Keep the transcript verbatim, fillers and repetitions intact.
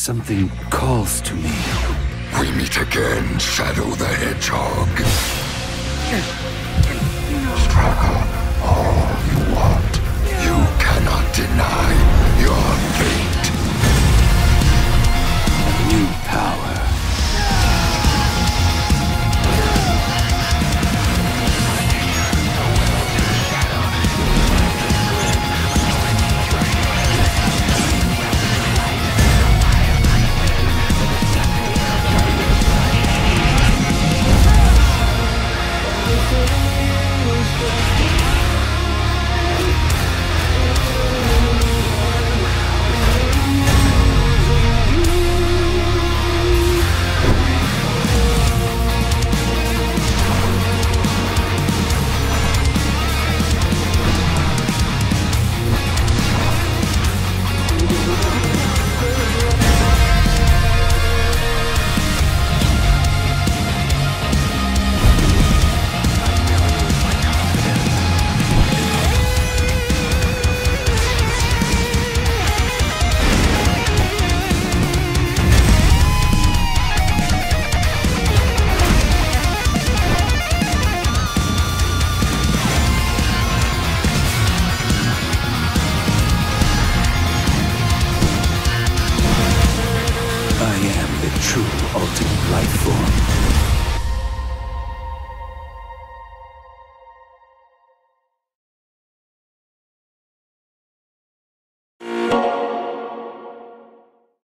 Something calls to me. We meet again, Shadow the Hedgehog. Struggle all you want. You cannot deny your fate.